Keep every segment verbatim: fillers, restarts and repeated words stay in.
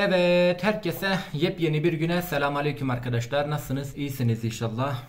Evet, herkese yepyeni bir güne selamünaleyküm arkadaşlar. Nasılsınız? İyisiniz inşallah.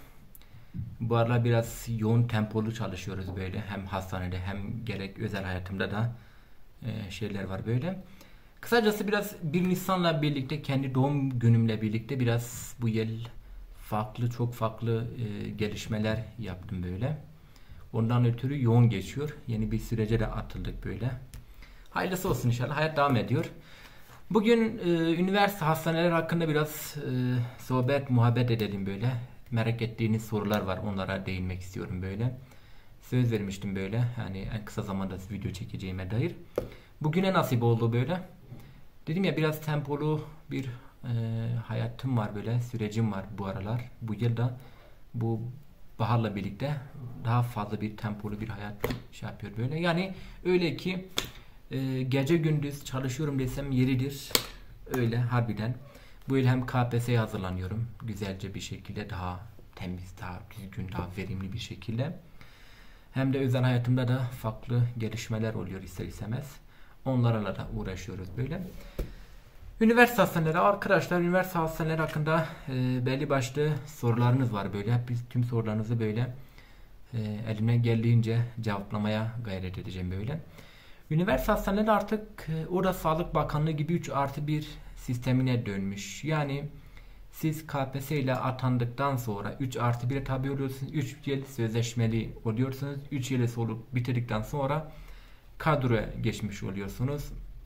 Bu aralar biraz yoğun tempolu çalışıyoruz böyle. Hem hastanede hem gerek özel hayatımda da e, şeyler var böyle. Kısacası biraz bir Nisan'la birlikte, kendi doğum günümle birlikte biraz bu yıl farklı, çok farklı e, gelişmeler yaptım böyle. Ondan ötürü yoğun geçiyor. Yeni bir sürece de atıldık böyle. Hayırlısı olsun inşallah. Hayat devam ediyor. Bugün e, üniversite hastaneler hakkında biraz e, sohbet, muhabbet edelim böyle. Merak ettiğiniz sorular var. Onlara değinmek istiyorum böyle. Söz vermiştim böyle. Yani en kısa zamanda video çekeceğime dair. Bugüne nasip oldu böyle. Dedim ya biraz tempolu bir e, hayatım var böyle. Sürecim var bu aralar. Bu yılda bu baharla birlikte daha fazla bir tempolu bir hayat şey yapıyor böyle. Yani öyle ki Ee, gece gündüz çalışıyorum desem yeridir. Öyle harbiden. Bu yıl hem K P S S'ye hazırlanıyorum. Güzelce bir şekilde, daha temiz, daha düzgün, daha verimli bir şekilde. Hem de özel hayatımda da farklı gelişmeler oluyor ister istemez. Onlarla da uğraşıyoruz böyle. Üniversite hastaneleri arkadaşlar, üniversite hastaneleri hakkında e, belli başlı sorularınız var böyle. Biz tüm sorularınızı böyle e, elimden geldiğince cevaplamaya gayret edeceğim böyle. Üniversite hastaneleri artık e, orada Sağlık Bakanlığı gibi üç artı bir sistemine dönmüş. Yani siz K P S S ile atandıktan sonra üç artı bire tabi oluyorsunuz. üç yıl sözleşmeli oluyorsunuz. üç yılı olup bitirdikten sonra kadroya geçmiş oluyorsunuz.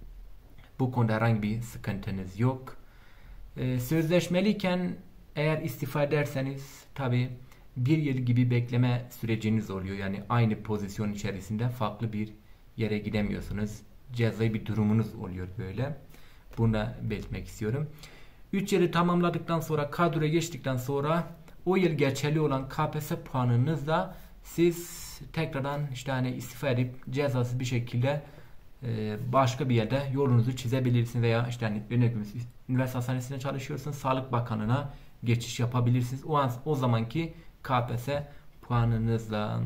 Bu konuda herhangi bir sıkıntınız yok. Ee, sözleşmeliyken eğer istifa ederseniz tabi bir yıl gibi bekleme süreciniz oluyor. Yani aynı pozisyon içerisinde farklı bir yere gidemiyorsunuz. Cezai bir durumunuz oluyor böyle. Bunu da belirtmek istiyorum. üç yılı tamamladıktan sonra, kadroya geçtikten sonra o yıl geçerli olan K P S S puanınızla siz tekrardan işte hani istifa edip cezasız bir şekilde e, başka bir yerde yolunuzu çizebilirsiniz veya işte hani üniversite hastanesinde çalışıyorsunuz, Sağlık Bakanlığı'na geçiş yapabilirsiniz. O an o zamanki K P S S puanınızla.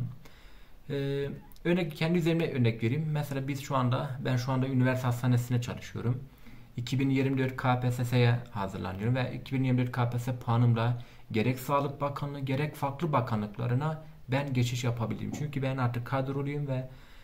E, Örnek kendi üzerimde örnek vereyim. Mesela biz şu anda ben şu anda üniversite hastanesinde çalışıyorum. iki bin yirmi dört K P S S'ye hazırlanıyorum ve iki bin yirmi dört K P S S puanımla gerek Sağlık Bakanlığı gerek farklı bakanlıklarına ben geçiş yapabilirim. Çünkü ben artık kadroluyum ve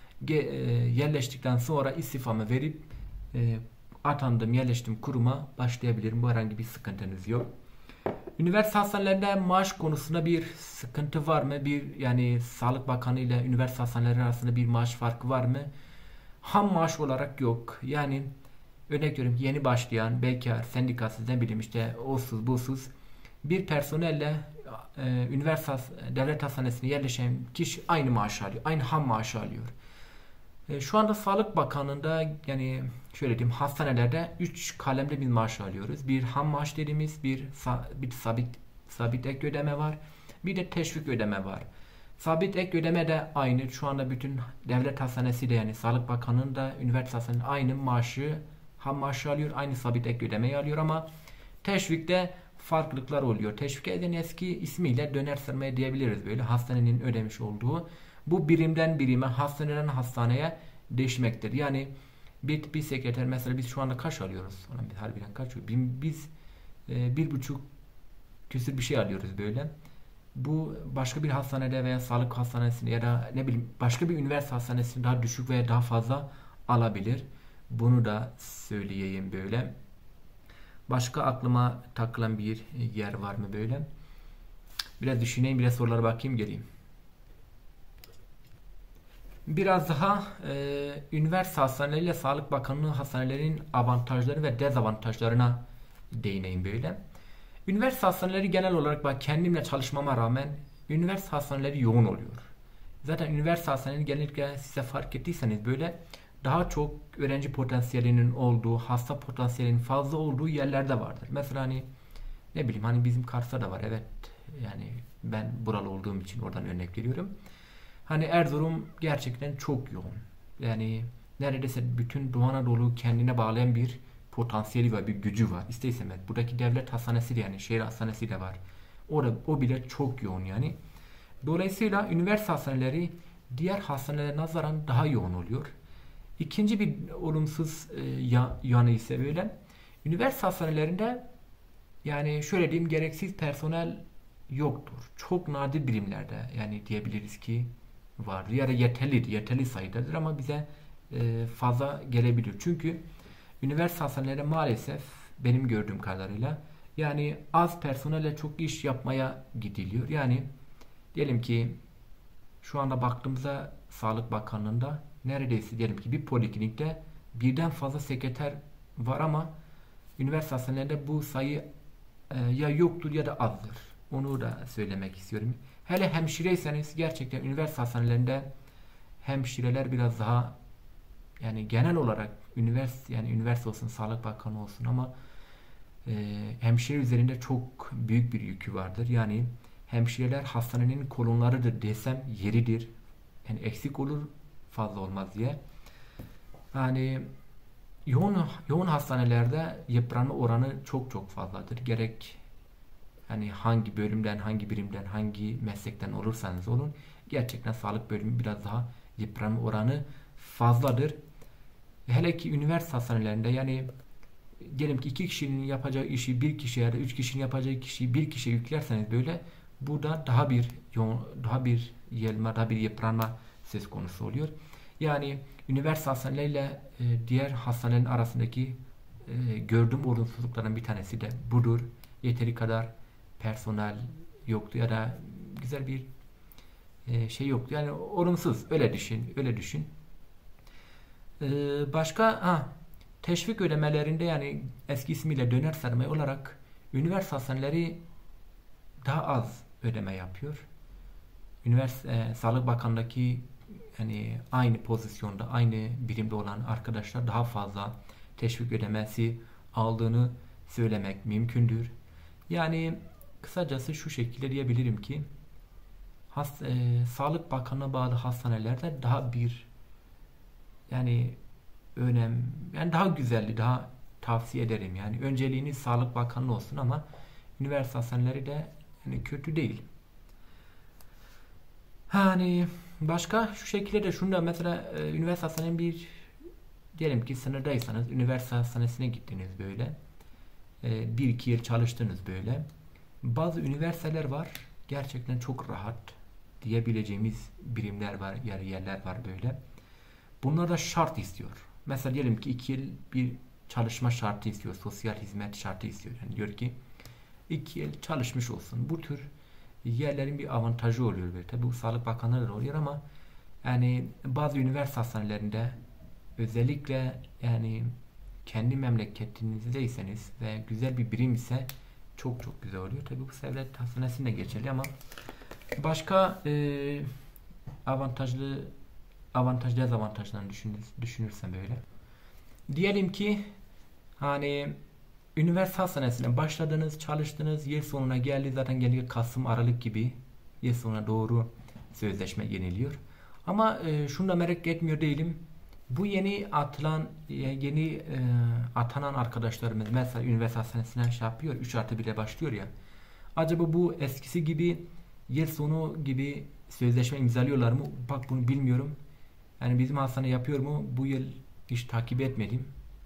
yerleştikten sonra istifamı verip e, atandım, yerleştim kuruma başlayabilirim. Bu herhangi bir sıkıntınız yok. Üniversite hastanelerinde maaş konusunda bir sıkıntı var mı? Bir yani Sağlık Bakanı ile üniversite hastaneleri arasında bir maaş farkı var mı? Ham maaş olarak yok. Yani örnek veriyorum, yeni başlayan bekar, sendikasız, ne bileyim işte olsuz busuz bir personelle e, üniversite devlet hastanesine yerleşen kişi aynı maaş alıyor. Aynı ham maaş alıyor. E, şu anda Sağlık Bakanlığı'nda yani şöyle diyeyim, hastanelerde üç kalemde bir maaş alıyoruz. Bir ham maaş dediğimiz bir, bir sabit sabit ek ödeme var. Bir de teşvik ödeme var. Sabit ek ödeme de aynı. Şu anda bütün devlet hastanesi de yani Sağlık Bakanlığı'nda üniversite hastanesi aynı maaşı, ham maaşı alıyor. Aynı sabit ek ödemeyi alıyor ama teşvikte farklılıklar oluyor. Teşvik eden eski ismiyle döner sermaye diyebiliriz böyle. Hastanenin ödemiş olduğu. Bu birimden birime, hastaneden hastaneye değişmektir. Yani bir, bir sekreter mesela biz şu anda kaç alıyoruz? Biz harbiden kaç? Biz e, bir buçuk küsür bir şey alıyoruz böyle. Bu başka bir hastanede veya sağlık hastanesinde ya da ne bileyim başka bir üniversite hastanesinde daha düşük veya daha fazla alabilir. Bunu da söyleyeyim böyle. Başka aklıma takılan bir yer var mı böyle? Biraz düşüneyim, biraz sorulara bakayım, geleyim. Biraz daha e, üniversite hastaneleriyle Sağlık Bakanlığı hastanelerinin avantajları ve dezavantajlarına değineyim böyle. Üniversite hastaneleri genel olarak bak, kendimle çalışmama rağmen üniversite hastaneleri yoğun oluyor. Zaten üniversite hastaneleri genellikle size fark ettiyseniz böyle daha çok öğrenci potansiyelinin olduğu, hasta potansiyelinin fazla olduğu yerlerde vardır. Mesela hani ne bileyim hani bizim Kars'ta da var, evet, yani ben buralı olduğum için oradan örnek veriyorum. Hani Erzurum gerçekten çok yoğun. Yani neredeyse bütün Doğu Anadolu kendine bağlayan bir potansiyeli var, bir gücü var. İster istemez. Buradaki devlet hastanesi de yani şehir hastanesi de var. Orada, o bile çok yoğun yani. Dolayısıyla üniversite hastaneleri diğer hastanelere nazaran daha yoğun oluyor. İkinci bir olumsuz e, yanı ise böyle Üniversite hastanelerinde yani şöyle diyeyim, gereksiz personel yoktur. Çok nadir birimlerde yani diyebiliriz ki vardır. Ya da yeterlidir, yeterli sayıdadır ama bize e, fazla gelebilir. Çünkü üniversite hastanelerinde maalesef benim gördüğüm kadarıyla yani az personelle çok iş yapmaya gidiliyor. Yani diyelim ki şu anda baktığımızda Sağlık Bakanlığı'nda neredeyse diyelim ki bir poliklinikte birden fazla sekreter var ama üniversite hastanelerinde bu sayı e, ya yoktur ya da azdır. Onu da söylemek istiyorum. Hele hemşireyseniz gerçekten üniversite hastanelerinde hemşireler biraz daha yani genel olarak üniversite yani üniversite olsun, Sağlık Bakanı olsun ama e, hemşire üzerinde çok büyük bir yükü vardır. Yani hemşireler hastanenin kolonlarıdır desem yeridir. Yani eksik olur, fazla olmaz diye. Yani yoğun yoğun hastanelerde yıpranma oranı çok çok fazladır. Gerek hani hangi bölümden, hangi birimden, hangi meslekten olursanız olun gerçekten sağlık bölümü biraz daha yıpranma oranı fazladır. Hele ki üniversite hastanelerinde yani diyelim ki iki kişinin yapacağı işi bir kişiye ya da üç kişinin yapacağı kişiyi bir kişiye yüklerseniz böyle burada daha bir yoğun, daha bir yelma, daha bir yıpranma söz konusu oluyor. Yani üniversite hastaneleriyle e, diğer hastanelerin arasındaki e, gördüğüm olumsuzluklardan bir tanesi de budur. Yeteri kadar personel yoktu ya da güzel bir e, şey yoktu. Yani olumsuz. Öyle düşün. Öyle düşün. E, başka ha, teşvik ödemelerinde yani eski ismiyle döner sermaye olarak üniversite hastaneleri daha az ödeme yapıyor. Üniversite e, Sağlık Bakanlığı'ndaki yani aynı pozisyonda, aynı birimde olan arkadaşlar daha fazla teşvik ödemesi aldığını söylemek mümkündür. Yani kısacası şu şekilde diyebilirim ki has, e, Sağlık Bakanlığı'na bağlı hastanelerde daha bir yani önem yani daha güzelli, daha tavsiye ederim. Yani önceliğiniz Sağlık Bakanlığı olsun ama üniversite hastaneleri de yani kötü değil. Hani başka şu şekilde de şunu da mesela e, üniversite hastanenin bir diyelim ki sınırdaysanız üniversite hastanesine gittiniz böyle. E, bir iki yıl çalıştınız böyle. Bazı üniversiteler var. Gerçekten çok rahat diyebileceğimiz birimler var, yer yerler var böyle. Bunlar da şart istiyor. Mesela diyelim ki iki yıl bir çalışma şartı istiyor. Sosyal hizmet şartı istiyor. Yani diyor ki iki yıl çalışmış olsun. Bu tür yerlerin bir avantajı oluyor böyle. Tabii bu Sağlık Bakanlığı da oluyor ama yani bazı üniversite hastanelerinde özellikle yani kendi memleketinizdeyseniz ve güzel bir birim ise çok çok güzel oluyor. Tabii bu devlet hastanesinde geçerli ama başka e, avantajlı avantaj dezavantajlarını düşünür, düşünürsem böyle. Diyelim ki hani üniversite hastanesine başladınız, çalıştınız, yıl sonuna geldi zaten geliyor Kasım, Aralık gibi yıl sonuna doğru sözleşme yeniliyor. Ama e, şunu da merak etmiyor değilim. Bu yeni atılan, yeni e, atanan arkadaşlarımız mesela üniversite hastanesine şey yapıyor, üç artı bire başlıyor ya. Acaba bu eskisi gibi yıl sonu gibi sözleşme imzalıyorlar mı? Bak bunu bilmiyorum. Yani bizim hastane yapıyor mu? Bu yıl hiç takip etmedim.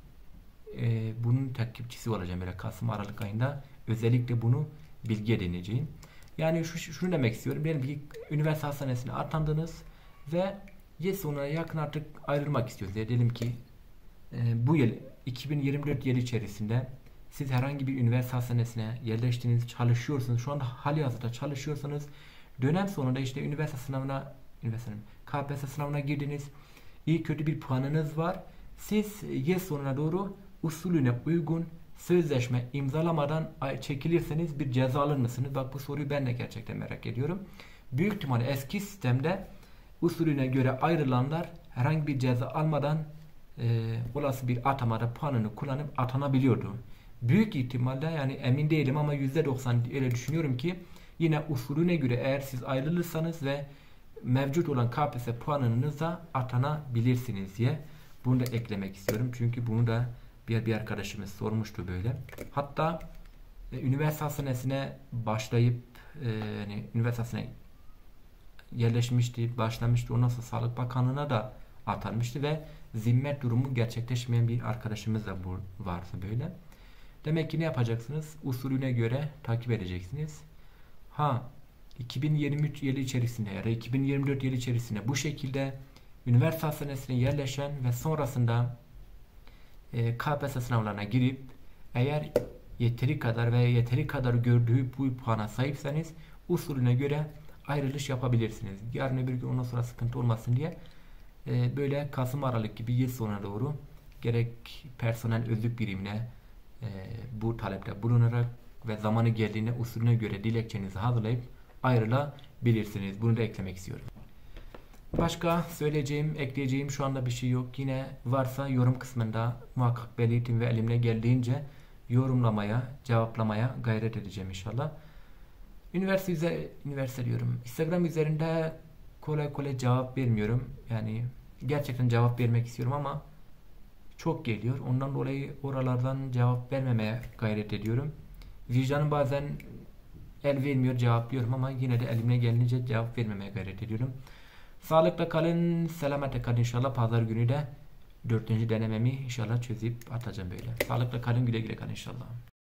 Ee, bunun takipçisi olacağım böyle Kasım Aralık ayında. Özellikle bunu bilgi edineceğim. Yani şu, şunu demek istiyorum. Diyelim ki üniversite hastanesine atandınız ve yıl sonuna yakın artık ayrılmak istiyoruz. Yani diyelim ki e, bu yıl iki bin yirmi dört yılı içerisinde siz herhangi bir üniversite hastanesine yerleştiniz, çalışıyorsunuz. Şu anda hali hazırda çalışıyorsanız dönem sonunda işte üniversite sınavına üniversite K P S S sınavına girdiniz. İyi kötü bir puanınız var. Siz yıl sonuna doğru usulüne uygun sözleşme imzalamadan çekilirseniz bir ceza alır mısınız? Bak bu soruyu ben de gerçekten merak ediyorum. Büyük ihtimalle eski sistemde usulüne göre ayrılanlar herhangi bir ceza almadan e, olası bir atamada puanını kullanıp atanabiliyordu. Büyük ihtimalle yani emin değilim ama yüzde doksan öyle düşünüyorum ki yine usulüne göre eğer siz ayrılırsanız ve mevcut olan K P S S puanınızla atanabilirsiniz diye bunu da eklemek istiyorum. Çünkü bunu da bir, bir arkadaşımız sormuştu böyle. Hatta e, üniversite hastanesine başlayıp e, yani üniversite hastanesine yerleşmişti, başlamıştı. Ondan sonra Sağlık Bakanlığı'na da atanmıştı ve zimmet durumu gerçekleşmeyen bir arkadaşımız da bu vardı böyle. Demek ki ne yapacaksınız? Usulüne göre takip edeceksiniz. Ha, iki bin yirmi üç yılı içerisinde ya da iki bin yirmi dört yılı içerisinde bu şekilde üniversite hastanesine yerleşen ve sonrasında e, K P S S sınavlarına girip eğer yeteri kadar veya yeteri kadar gördüğü bu puana sahipseniz usulüne göre ayrılış yapabilirsiniz. Yarın öbür gün ondan sonra sıkıntı olmasın diye e, böyle Kasım Aralık gibi yıl sonuna doğru gerek personel özlük birimine e, bu talepte bulunarak ve zamanı geldiğinde usulüne göre dilekçenizi hazırlayıp ayrılabilirsiniz. Bunu da eklemek istiyorum. Başka söyleyeceğim, ekleyeceğim şu anda bir şey yok. Yine varsa yorum kısmında muhakkak belirtin ve elimle geldiğince yorumlamaya, cevaplamaya gayret edeceğim inşallah. Üniversite, üzeri, üniversite diyorum. Instagram üzerinde kolay kolay cevap vermiyorum. Yani gerçekten cevap vermek istiyorum ama çok geliyor. Ondan dolayı oralardan cevap vermemeye gayret ediyorum. Vicdanım bazen el vermiyor, cevaplıyorum ama yine de elimle gelince cevap vermemeye gayret ediyorum. Sağlıkla kalın, selametle kalın inşallah. Pazar günü de dördüncü denememi inşallah çözüp atacağım böyle. Sağlıkla kalın, güle güle kalın inşallah.